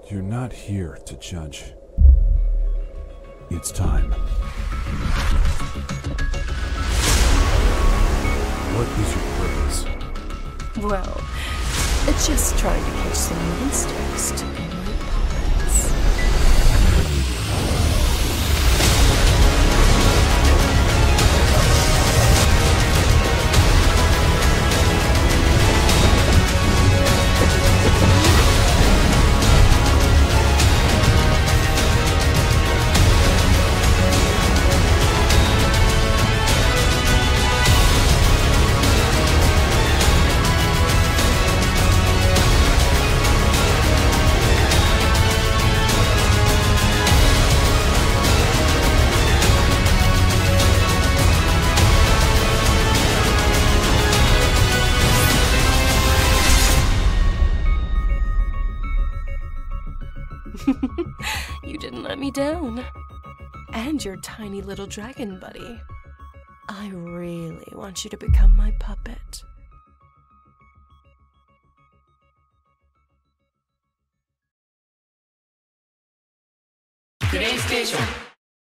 You're not here to judge. It's time. What is your purpose? Well, it's just trying to catch some monsters to be my puppets. You didn't let me down. And your tiny little dragon buddy. I really want you to become my puppet. PlayStation